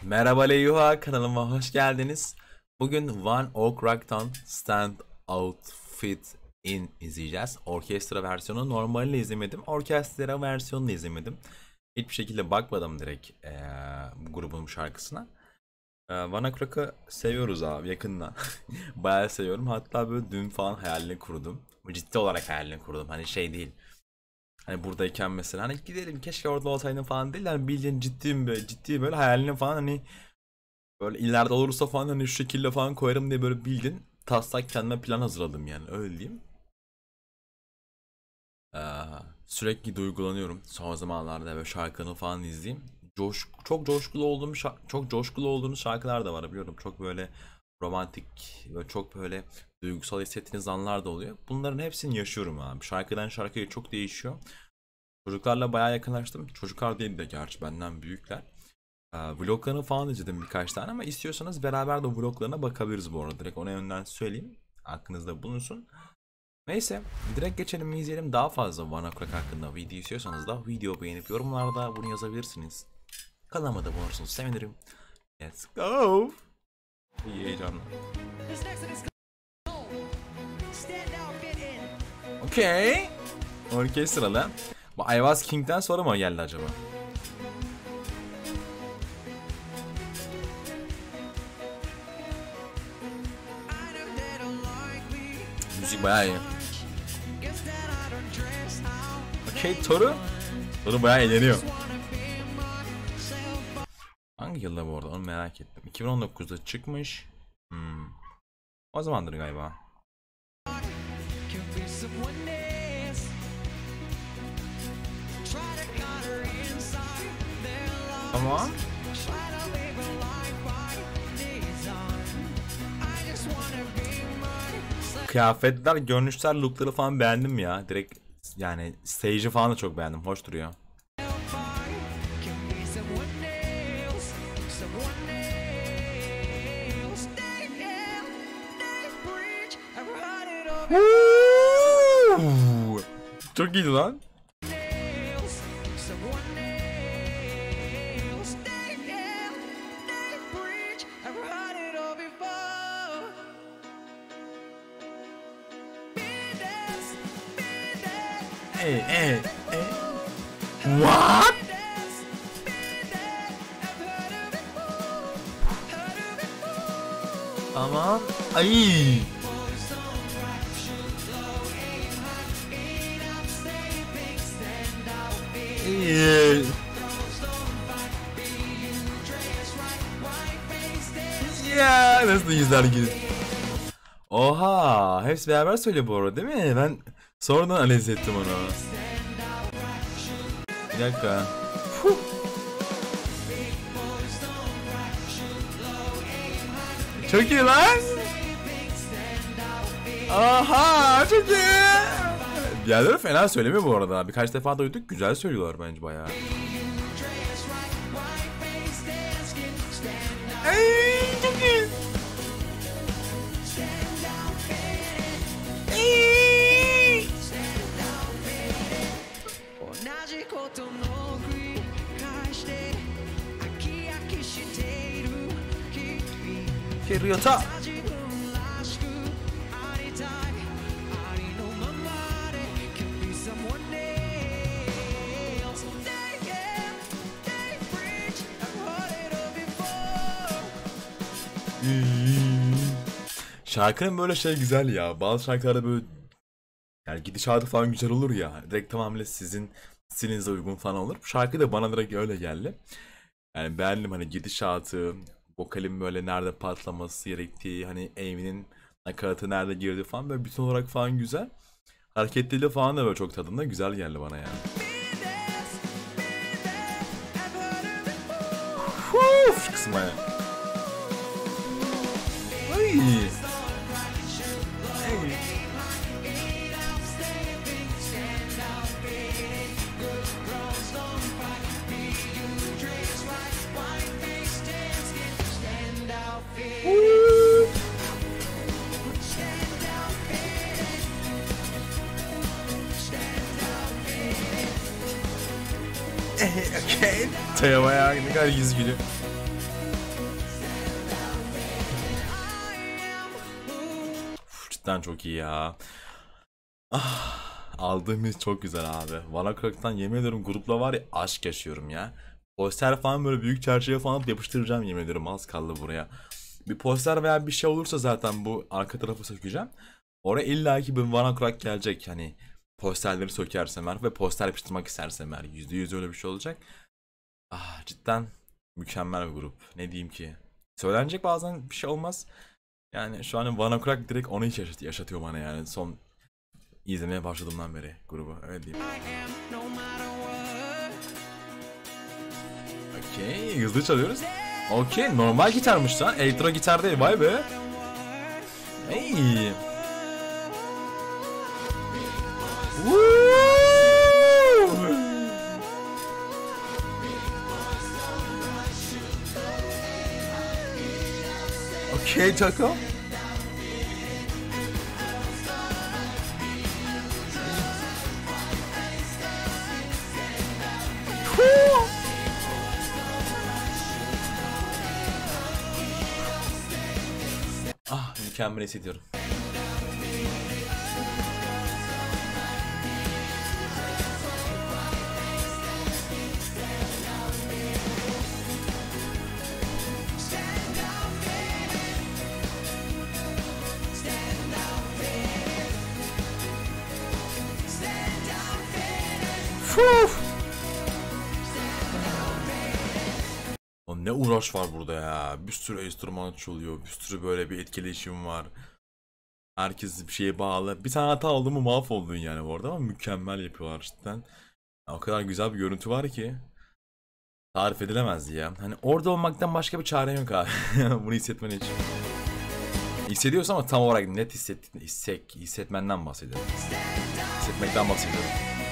Merhaba Leyuha, kanalıma hoş geldiniz. Bugün One Ok Rock'tan Stand Out Fit In izleyeceğiz. Orkestra versiyonu, normalini izlemedim. Orkestra versiyonunu izlemedim. Hiçbir şekilde bakmadım direkt bu grubun şarkısına. One Ok Rock'ı seviyoruz abi yakından. Bayağı seviyorum. Hatta böyle dün falan hayalini kurdum. Ciddi olarak hayalini kurdum. Hani şey değil. Hani buradayken mesela hani gidelim keşke orada olsaydım falan değil. Yani bildiğin ciddi böyle hayalini falan hani böyle ileride olursa falan hani şu şekilde falan koyarım diye böyle bildin. Taslak kendime plan hazırladım yani öyle diyeyim. Ee, Sürekli duygulanıyorum son zamanlarda böyle şarkını falan izleyeyim. Çok coşkulu olduğunuz şarkılar da var biliyorum. Çok böyle romantik ve çok böyle duygusal hissettiğiniz anlar da oluyor. Bunların hepsini yaşıyorum abi. Şarkıdan şarkıya çok değişiyor. Çocuklarla bayağı yakınlaştım. Çocuklar değil de gerçi benden büyükler. Vloglarını falan izledim birkaç tane ama istiyorsanız beraber de vloglarına bakabiliriz bu arada. Direkt ona önden söyleyeyim. Aklınızda bulunsun. Neyse direkt geçelim izleyelim. Daha fazla One Ok Rock hakkında video istiyorsanız da video beğenip yorumlarda bunu yazabilirsiniz. Kanalıma da bulursunuz sevinirim. Let's go. İyi heyecanlı. Okay. Orkestralı. Bu I Was King'den sonra mı geldi acaba? Müzik bayağı iyi. Okay, Toru bayağı eğleniyor. Hangi yılda bu arada onu merak ettim. 2019'da çıkmış. O zamandır galiba. Tamam. Kıyafetler, görünüşler, lookları falan beğendim ya. Direkt yani stage'i falan da çok beğendim. Hoş duruyor. Çok iyiydi lan. Hey. What? Tamam. Ay. Ya nasıl yüzler gibi. Oha, hepsi beraber söylüyor bu arada değil mi? Ben sonradan analiz ettim onu. Bir dakika. Fuh. Çok iyi lan. Aha, çok iyi. Diğerleri fena söylemiyor bu arada. Birkaç defa duyduk. Güzel söylüyorlar bence bayağı. Ay, çok iyi. Ryota. Şarkının böyle şey güzel ya. Bazı şarkılarda böyle yani gidişatı falan güzel olur ya. Direkt tamamıyla sizin stilinize uygun falan olur. Bu şarkı da bana direkt öyle geldi. Yani beğendim hani gidişatı, vokalin böyle nerede patlaması gerektiği, hani Amy'nin nakaratı nerede girdi falan böyle bütün olarak falan güzel. Hareketliliği falan da böyle çok tadında güzel geldi bana yani. Şu kısma ya. Ay. Okay. Taya bayağı ne kadar yüz gülüyor. cidden çok iyi ya. Aldığım his çok güzel abi. Vanakrak'tan yemin ediyorum grupla var ya aşk yaşıyorum ya. Poster falan böyle büyük çerçeve falan yapıştıracağım yemin ediyorum, az kaldı buraya. Bir poster veya bir şey olursa zaten bu arka tarafı sökeceğim. Oraya illaki bir Vanakrak gelecek, hani posterleri sökersem eğer ve poster yapıştırmak istersem eğer %100 öyle bir şey olacak. Cidden mükemmel bir grup. Ne diyeyim ki? Söylenecek bazen bir şey olmaz. Yani şu an Vanakrak direkt onu hiç yaşatıyor bana yani. Son izlemeye başladığımdan beri grubu, öyle diyeyim. Okey, hızlı çalıyoruz. Okey, normal gitarmış lan. Elektro gitar değil, vay be. Hey. Okey Taco. Mükemmel hissediyorum. O ne uğraş var burada ya. Bir sürü enstrüman çalıyor. Bir sürü böyle bir etkileşim var. Herkes bir şeye bağlı. Bir tane hata oldu mu mahvoldun yani bu arada, ama mükemmel yapıyorlar cidden. O kadar güzel bir görüntü var ki tarif edilemez ya. Hani orada olmaktan başka bir çare yok abi. Bunu hissetmen için. Hissediyorsun ama tam olarak net hissetmenden bahsediyorum. Hissetmekten bahsediyorum.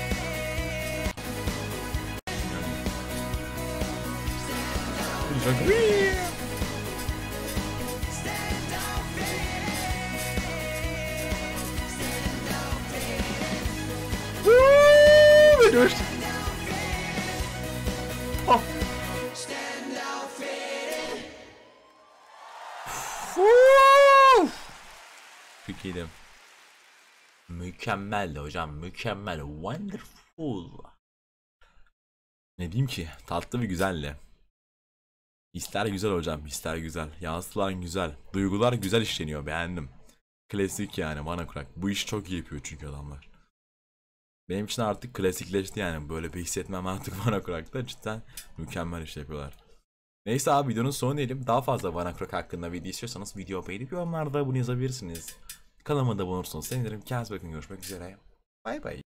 Çok iyiydi. Mükemmeldi hocam, mükemmel, wonderful. Ne diyeyim ki, tatlı ve güzeldi. Hisler güzel hocam, hisler güzel. Yansıtılar güzel. Duygular güzel işleniyor, beğendim. Klasik yani Vanakrak. Bu işi çok iyi yapıyor çünkü adamlar. Benim için artık klasikleşti yani. Böyle bir hissetmem artık Vanakrak'ta. Cidden mükemmel iş yapıyorlar. Neyse abi, videonun sonu diyelim. Daha fazla Vanakrak hakkında video istiyorsanız video beğenip yorumlarda bunu yazabilirsiniz. Kanalıma da abone olursanız sevinirim. Kendinize bakın, görüşmek üzere. Bay bay.